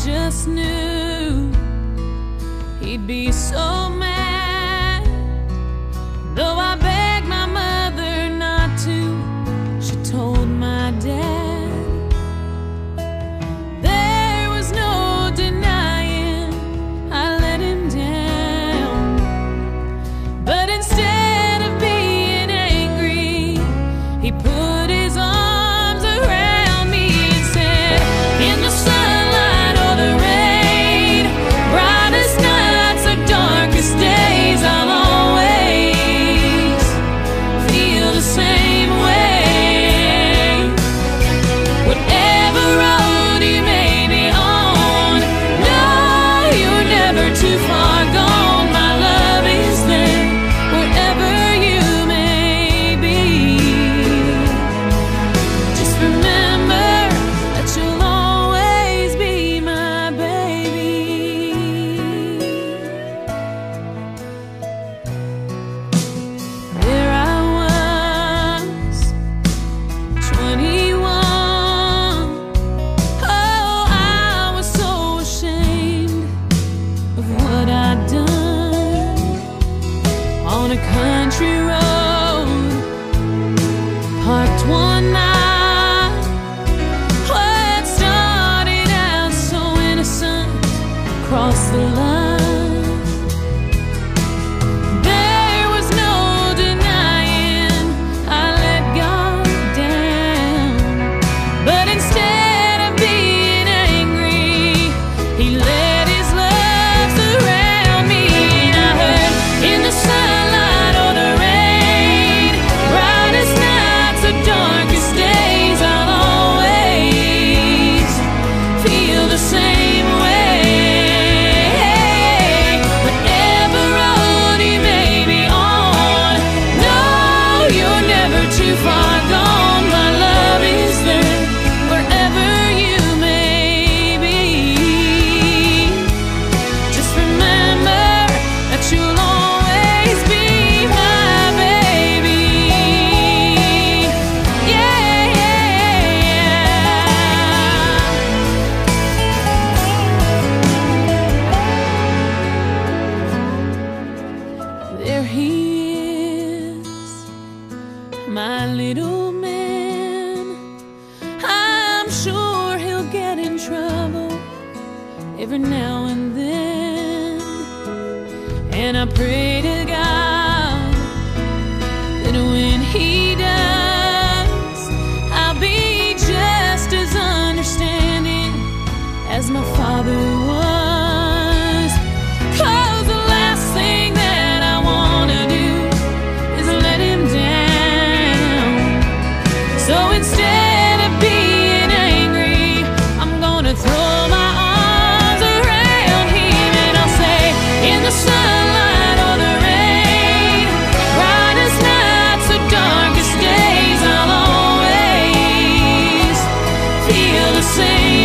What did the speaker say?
just knew he'd be so mad. Though I begged my mother not to, she told my dad. There was no denying I let him down. But instead of being angry, he put his arms around me and said, in the sunlight or the rain, brightest nights or darkest days, I'll always feel the same way. Whatever road you may be on, no, you're never too far gone. My love is there wherever you may be. Just remember that you'll always be my baby. There I was, 21. Oh, I was so ashamed of what I'd done. On a country road, parked one night, what started out so innocent crossed the line. There was no denying I let God down. But instead of being angry, he let his love surround me. And I heard, in the sunlight or the rain, brightest nights or darkest days, I'll always feel the same way. Whatever road you may be on, no, you're never too far gone. My love is there wherever you may be. Just remember that you'll always be my baby. Yeah, there he is, my little man. I'm sure he'll get in trouble every now and then. And I pray to God that when he does, I'll be just as understanding as my father was. 'Cause the last thing that I wanna do is let him down. So instead of being angry, I'm gonna throw my arms around him and I'll say, in the sunlight or the rain, brightest nights or darkest days, I'll always feel the same